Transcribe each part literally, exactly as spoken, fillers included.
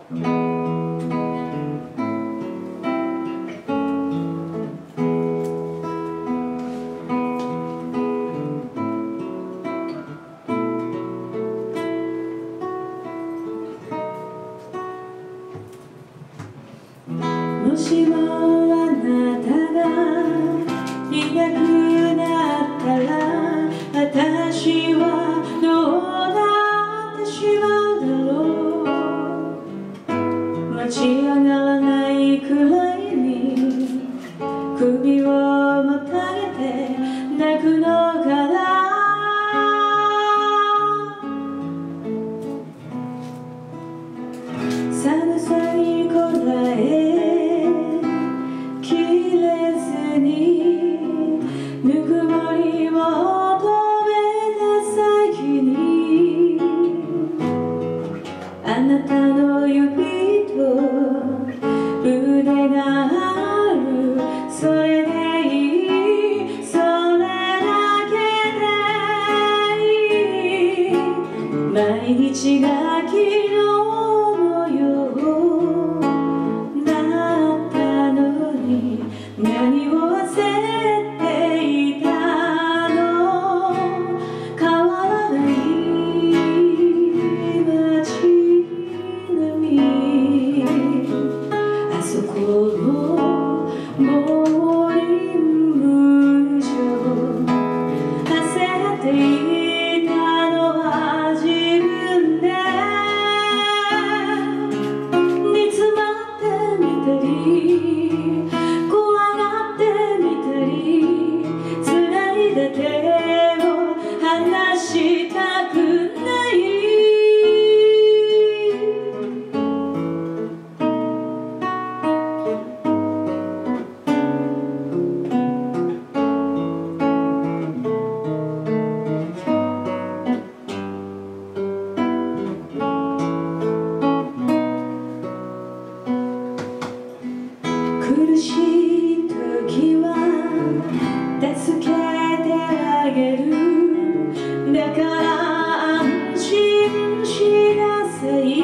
もしもあなたがいなくなったら私はどうなってしまうだろう。待ち上がらないくらいに首をもたげて泣くのかな。寒さにこらえきれずにぬくもりを求めた先にあなたの指と腕がある。それでいい、それだけでいい。毎日が昨日のようだったのに何を忘れていたの。変わらない街並み、あそこのボーリング場、焦っていたのは自分で。煮詰まってみたり怖がってみたり、繋いだ手を離したくない。苦しい時は助けてあげる。だから安心しなさい。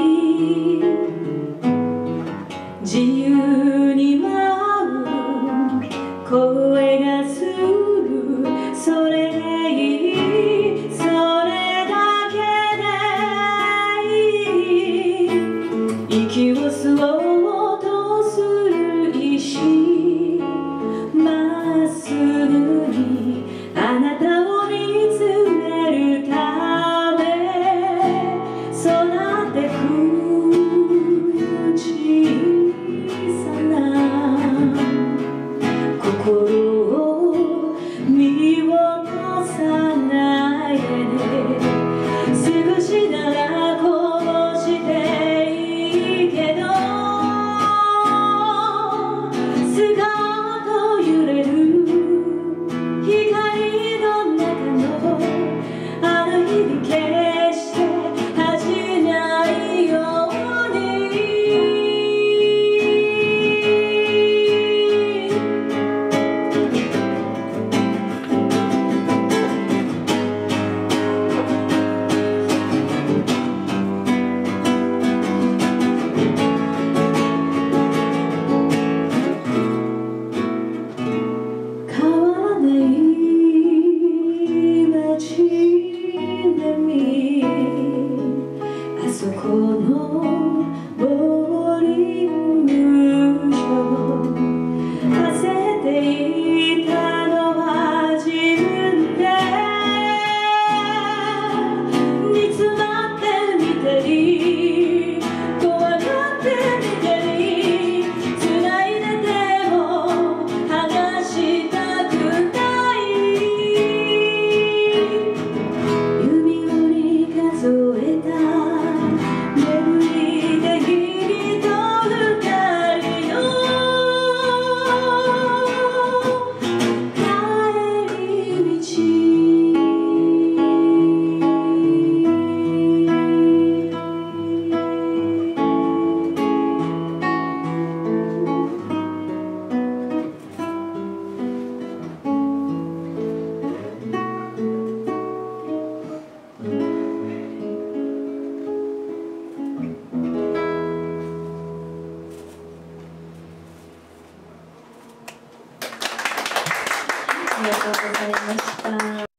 自由に舞う声がする。それでいい、それだけでいい。息を吸おうとする意志、まっすぐにあなたを見つめるため育ってく小さな心を見落とさないで。少しならこぼしていいけどがとうございました。